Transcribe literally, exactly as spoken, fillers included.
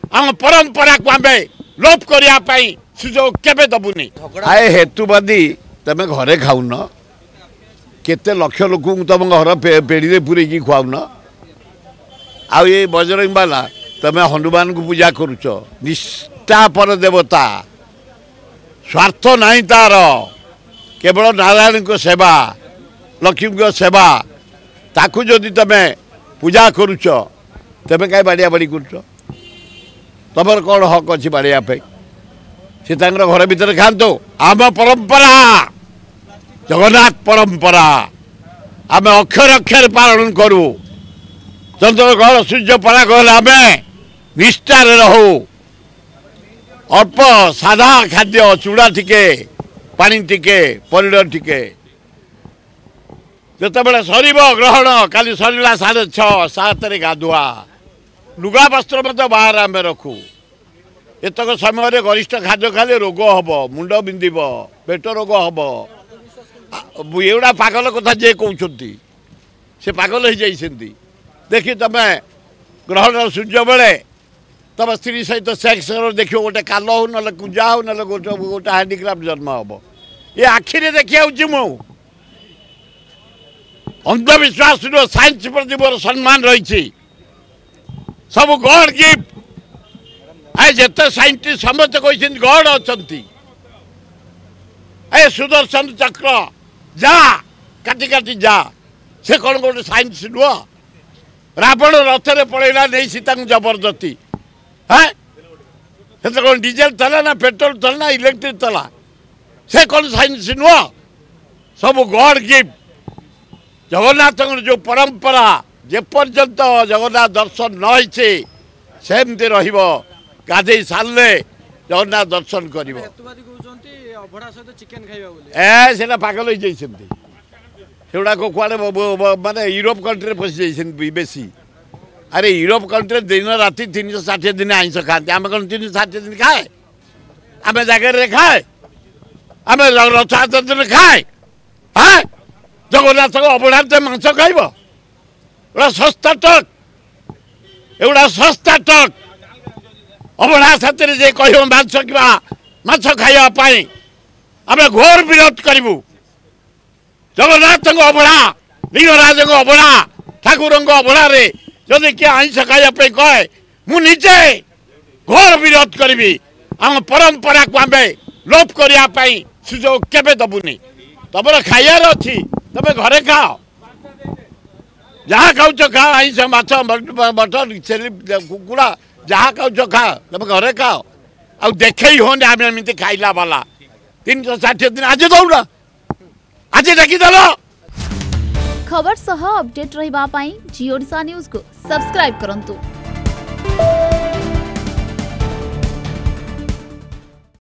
आम परंपरा को आम लोप करने सुजोग केबे दबुनी। आए हेतुवादी तमें घरे खाऊन केते लक्ष लोक तुम घर पेढ़ी पूरे खुआउन आउ ये बजरंग बाला तमें हनुमान को पूजा करुच निष्ठा पर देवता स्वार्थ नहीं तार केवल नारायण को सेवा लक्ष्मी को सेवा ताकू जदि तमें पूजा करुच तेमें कहीं बाड़िया बाड़ी कर तुम कौन हक अच्छी बाड़िया से घर भीतर खातु आम परंपरा जगन्नाथ परंपरा आम अक्षर अक्षर पालन करूँ चंद्रग्रहण सूर्य पराग आम निष्ठार रहू अल्प साधा खाद्य चूड़ा टिके पानी टिके परिड टिके जिते सर ग्रहण काली सरला साढ़े छः सात गाधुआ लुगा वस्त्र मत बाहर आम रखू एतक समय गरिष्ठ खाद्य खाले रोग हम मुंड बिंधिब पेट रोग हम एगुड़ा पागल कथा जे कहते से पागल हो जाती देखी तुम ग्रहण सूर्य बेले तुम स्त्री सहित सेक्स देख गोटे काल हो ना कुंजा हो ना गोटे गोटे हैंडीक्राफ्ट जन्म हम ये आखिरी देखा मु अंधविश्वास साइंस प्रति मोर सम्मान रही सब गॉड गिफ्ट आए जिते साइंटिस्ट समस्त कहते गॉड अच्छा ए सुदर्शन चक्र जा काटी काटी जा से कौन गोटे साइंस नुह रावण रथरे पड़ेगा नहीं सीता को जबरदस्ती है कौन डीजेल चला ना पेट्रोल चला ना इलेक्ट्रिक चला से कौन साइंस नुह सब गॉड गिफ्ट जगन्नाथ जो परंपरा जेपर्यंत जगन्नाथ दर्शन न होइछे सेमती रहिबो गाधे सारे जगन्नाथ दर्शन कर ए सेटा पागल हो जाइछन्ती सेगुड़ा कुआड़े माने यूरोप कंट्री पशि जाइछन्ती बेसी अरे यूरोप कंट्री दिन राति तीन सौ षाठी दिन आइंस खाते आम कौन तीन सौ षाठी दिन खाए आम जगह खाए आम रथयात्रा दिन खाए हाँ जगन्नाथ अबड़ा मांस खाइब एड़ा सस्ता टक एगुड़ा सस्ता टक अबड़ा साथी जे कह मांस माछ खावाई आम घोर विरोध करूँ जगन्नाथ अबड़ा लिंगराज अबड़ा ठाकुर अबड़ा जदि किए आइंस खावाई कहे मुझे घोर विरोध करी आम परंपरा को आम लोप करने सुजोग केबे दबुनी तुम खाइबार अच्छी तुम घरे खाओ जहाँ खाऊ खाओ आइंस माछ मटन छेली कुकुड़ा जहाँ खाऊ खाओ तुम घरे खाओ आ देखे होने आम एमती खाइला वाला तीन सौ षाठी दिन आज दौड़ आज देखीदेल खबर सह अपडेट रहिबा पई जी ओडिशा न्यूज को सब्सक्राइब करंतु।